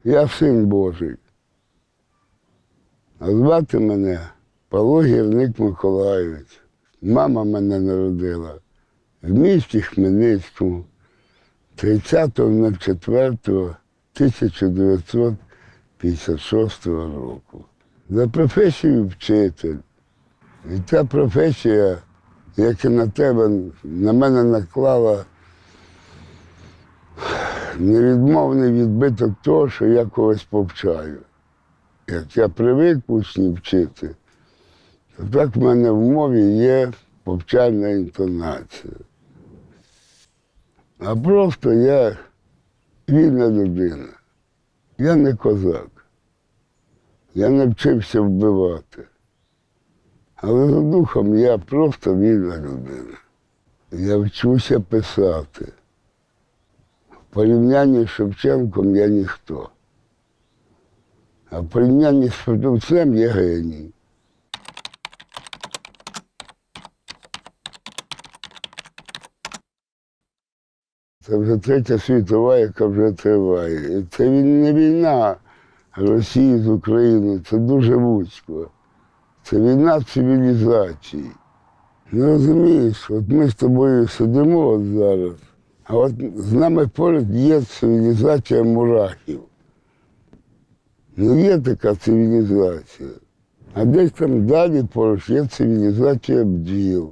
Я син Божий. А звати мене Павло Гірник Миколайович. Мама мене народила в місті Хмельницькому 30.04.1956 року. За професією вчитель. І ця професія, як і на мене наклала невідмовний відбиток того, що я когось повчаю. Як я привик учнів вчити, то так в мене в мові є повчальна інтонація. А просто я вільна людина. Я не козак. Я не вчився вбивати. Але за духом я просто вільна людина. Я вчуся писати. В порівнянні з Шевченком я ніхто. А в порівнянні з Федорцем я геній. Це вже Третя світова, яка вже триває. І це не війна Росії з Україною, це дуже вузько. Це війна цивілізації. Не розумієш, от ми з тобою сидимо от зараз, а от з нами поряд є цивілізація мурахів. Ну є така цивілізація. А десь там далі поруч є цивілізація бджіл.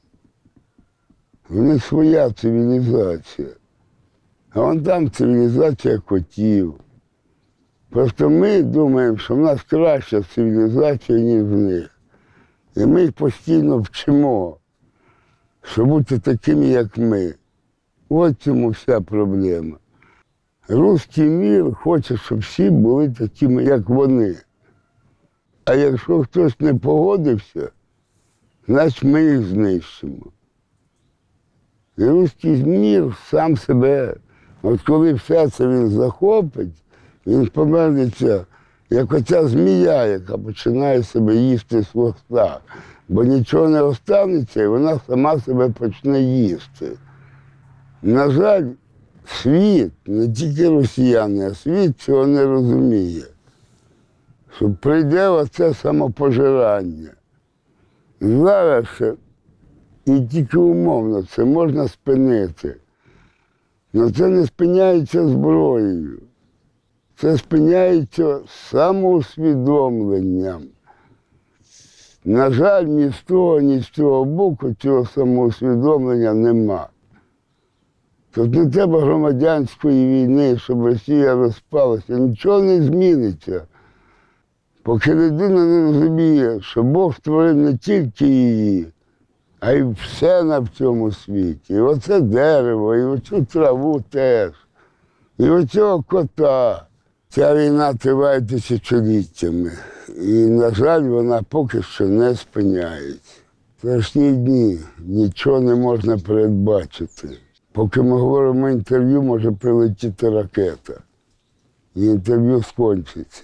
В них своя цивілізація. А вон там цивілізація котів. Просто ми думаємо, що в нас краща цивілізація, ніж в них. І ми їх постійно вчимо, щоб бути такими, як ми. От цьому вся проблема. Руський мір хоче, щоб всі були такими, як вони. А якщо хтось не погодився, значить ми їх знищимо. І руський мір сам себе, от коли все це він захопить, він повернеться, як оця змія, яка починає себе їсти з хвоста. Бо нічого не останеться, і вона сама себе почне їсти. На жаль, світ, не тільки росіяни, а світ цього не розуміє. Що прийде оце самопожирання. Зараз і тільки умовно це можна спинити. Але це не спиняється зброєю. Це спиняється самоусвідомленням. На жаль, ні з того, ні з цього боку цього самоусвідомлення нема. Тут не треба громадянської війни, щоб Росія розпалася. Нічого не зміниться, поки людина не розуміє, що Бог створив не тільки її, а й все на цьому світі. І оце дерево, і оцю траву теж, і оцього кота. Ця війна триває тисячоліттями. І, на жаль, вона поки що не спиняється. Страшні дні, нічого не можна передбачити. Поки ми говоримо інтерв'ю, може прилетіти ракета. І інтерв'ю скінчиться.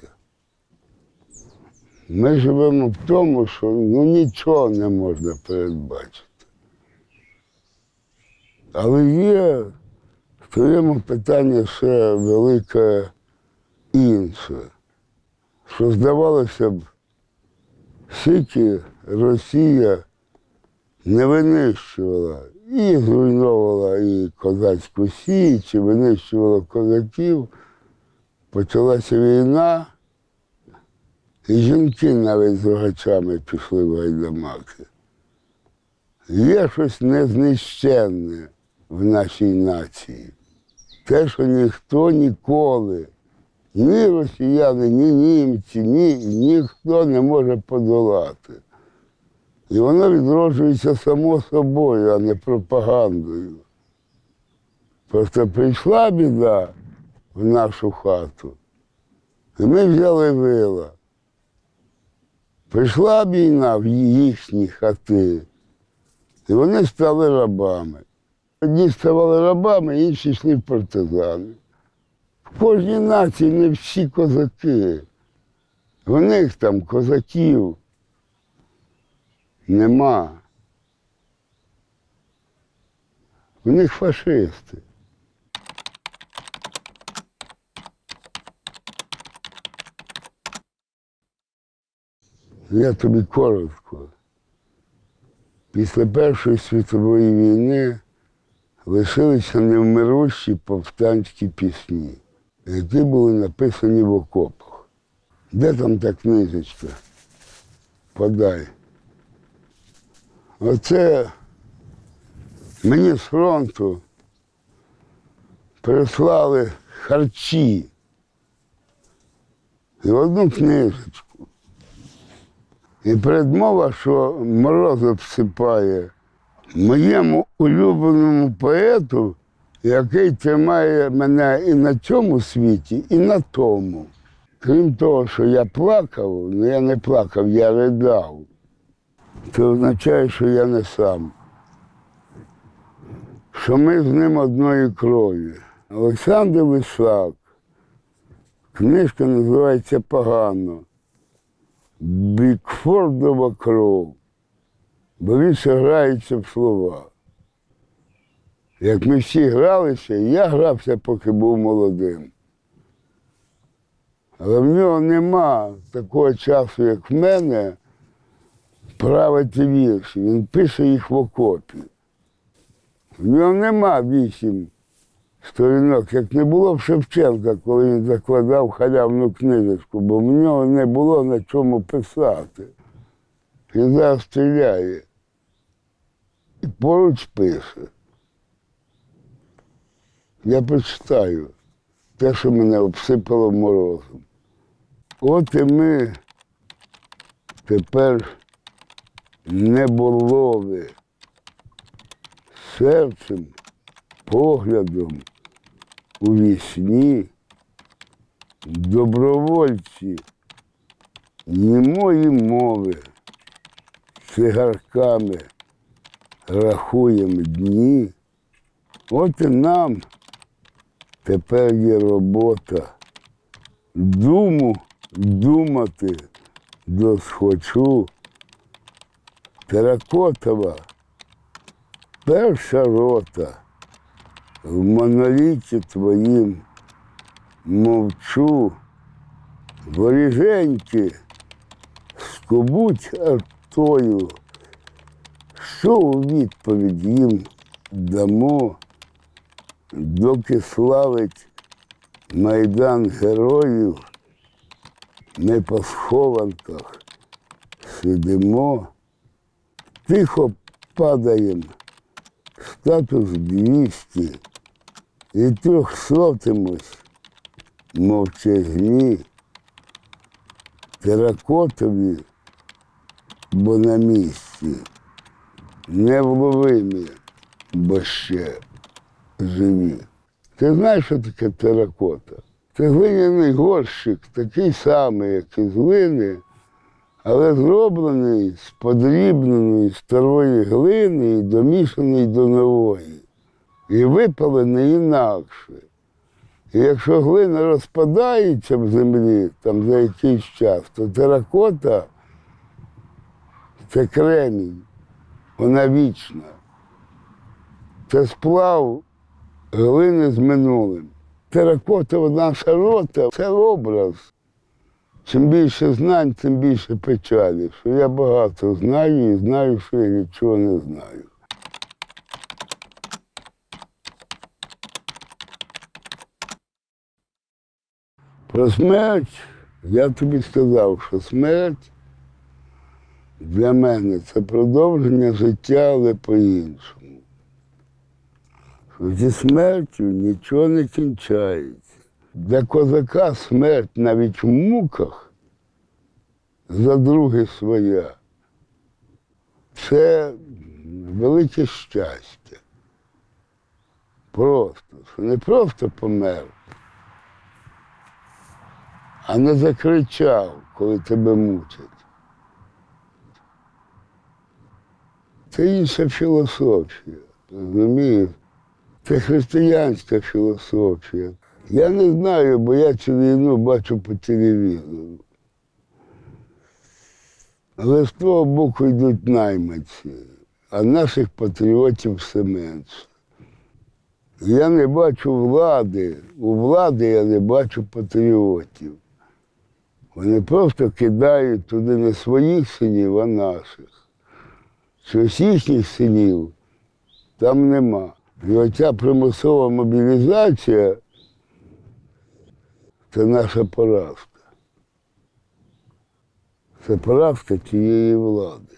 Ми живемо в тому, що нічого не можна передбачити. Але є в твоєму питанні ще велике інше. Що здавалося б, скільки Росія не винищувала і зруйновувала і козацьку січ, і винищувала козаків, почалася війна, і жінки навіть з рогачами пішли в гайдамаки. Є щось незнищенне в нашій нації. Те, що ніхто ніколи, ні росіяни, ні німці, ніхто не може подолати. І воно відроджується само собою, а не пропагандою. Просто прийшла біда в нашу хату, і ми взяли вила. Прийшла війна в їхні хати, і вони стали рабами. Одні ставали рабами, інші йшли в партизани. В кожній нації не всі козаки. В них там козаків нема. В них фашисти. Я тобі коротко. Після Першої світової війни лишилися невмирущі повстанські пісні, які були написані в окопах. Де там та книжечка? Подай. Оце мені з фронту прислали харчі і одну книжечку. І передмова, що мороз обсипає моєму улюбленому поету, який тримає мене і на цьому світі, і на тому. Крім того, що я плакав, але я не плакав, я ридав. Це означає, що я не сам. Що ми з ним одної крові. Олександр Лисак. Книжка називається «Погано». Бікфордова кров. Бо він ще грається в слова. Як ми всі гралися, я грався, поки був молодим. Але в нього нема такого часу, як в мене, правити вірші. Він пише їх в окопі. В нього нема 8 сторінок, як не було в Шевченка, коли він закладав халявну книжечку, бо в нього не було на чому писати. Він зараз стріляє і поруч пише. Я прочитаю те, що мене обсипало морозом. От і ми тепер неболови, серцем, поглядом у вісні, добровольці німої мови, цигарками рахуємо дні. От і нам тепер є робота. Думу думати досхочу. Теракотова перша рота. В моноліті твоїм мовчу. Воріженьки скубуть артою. Що у відповідь їм дамо, доки славить Майдан героїв, ми по схованках сидимо, тихо падаєм, статус 200, і 300-тимось мовчазні, теракотові, бо на місці, невловимі, бо ще живі. Ти знаєш, що таке теракота? Це глиняний горщик, такий самий, як із глини, але зроблений з подрібненої старої глини і домішаний до нової. І випалений інакше. І якщо глина розпадається в землі там за якийсь час, то теракота – це кремінь, вона вічна. Це сплав глини з минулим. Теракотова наша рота – це образ. Чим більше знань, тим більше печалі. Що я багато знаю і знаю, що я нічого не знаю. Про смерть я тобі сказав, що смерть для мене – це продовження життя, але по-іншому. Зі смертю нічого не кінчається. Для козака смерть навіть в муках за друге своя – це велике щастя. Просто, що не просто помер, а не закричав, коли тебе мучать. Це інша філософія, розумієш? Це християнська філософія. Я не знаю, бо я цю війну бачу по телевізору. Але з того боку йдуть найманці, а наших патріотів все менше. Я не бачу влади, у влади я не бачу патріотів. Вони просто кидають туди не своїх синів, а наших. Щось їхніх синів там нема. І оця примусова мобілізація – це наша поразка. Це поразка цієї влади.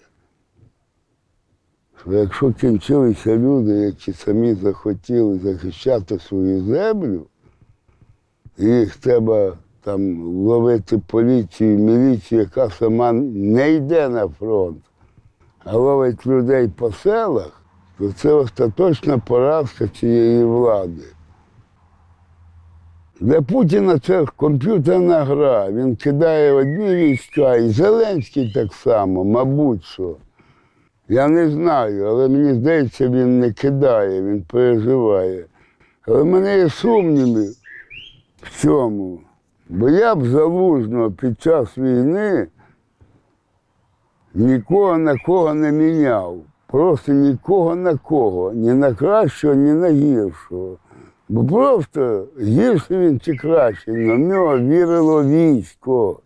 Що якщо кінчилися люди, які самі захотіли захищати свою землю, і їх треба там ловити поліцію, міліцію, яка сама не йде на фронт, а ловить людей по селах, то це остаточна поразка цієї влади. Для Путіна це комп'ютерна гра, він кидає в одні війська, і Зеленський так само, мабуть, що. Я не знаю, але мені здається, він не кидає, він переживає. Але в мене є сумніви в цьому. Бо я б Залужного під час війни нікого на кого не міняв. Просто нікого на кого, ні на кращого, ні на гіршого. Бо просто гірший він чи кращий, на нього вірило військо.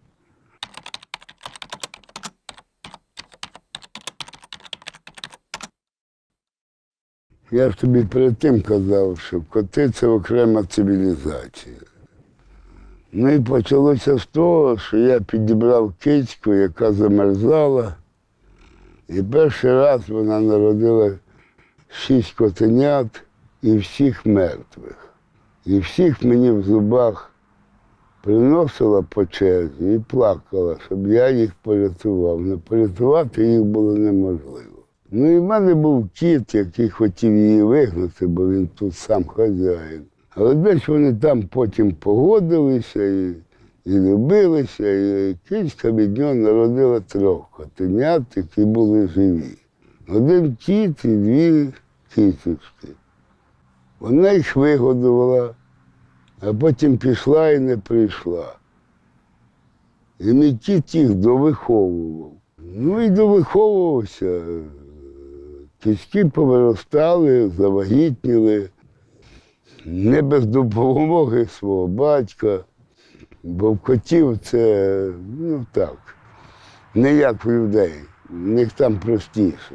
Я ж тобі перед тим казав, що коти – це окрема цивілізація. Ну і почалося з того, що я підібрав кицьку, яка замерзала. І перший раз вона народила 6 котенят і всіх мертвих. І всіх мені в зубах приносила по черзі і плакала, щоб я їх порятував. Но порятувати їх було неможливо. Ну і в мене був кіт, який хотів її вигнати, бо він тут сам хазяїн. Але десь вони там потім погодилися і любилися, і кицька від нього народила 3 котенят, які були живі. 1 кіт і 2 кицечки. Вона їх вигодувала, а потім пішла і не прийшла. І мій кіт їх довиховував. Ну і довиховувався. Кицьки повиростали, завагітніли. Не без допомоги свого батька, бо в котів це, ну так, не як в людей, в них там простіше.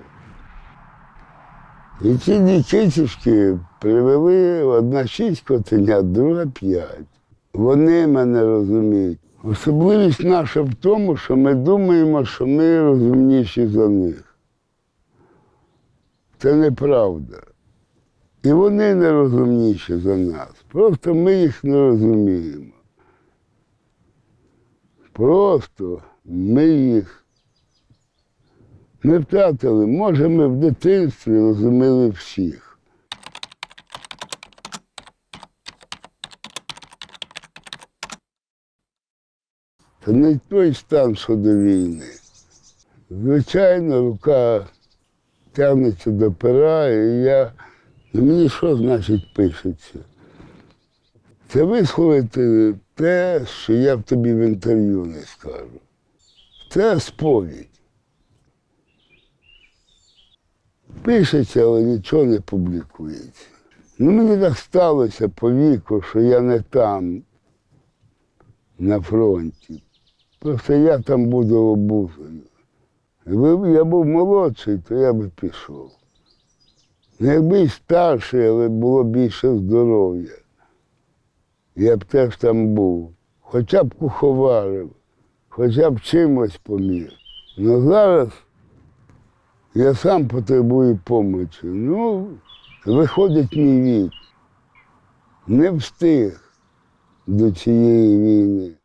І ці 2 кицечки привели, одна 6 котенят, друга 5. Вони мене розуміють. Особливість наша в тому, що ми думаємо, що ми розумніші за них. Це неправда. І вони не розумніші за нас. Просто ми їх не розуміємо. Просто ми їх не втратили. Може, ми в дитинстві розуміли всіх. Це не той стан, що до війни. Звичайно, рука тягнеться до пера, і мені що значить пишеться? Це висловити те, що я б тобі в інтерв'ю не скажу. Це сповідь. Пишеться, але нічого не публікується. Ну, мені так сталося по віку, що я не там, на фронті. Просто я там буду обузою. Якби я був молодший, то я би пішов. Якби й старший, але було більше здоров'я. Я б теж там був. Хоча б куховарив, хоча б чимось поміг. Але зараз я сам потребую допомоги. Ну, виходить мій вік. Не встиг до цієї війни.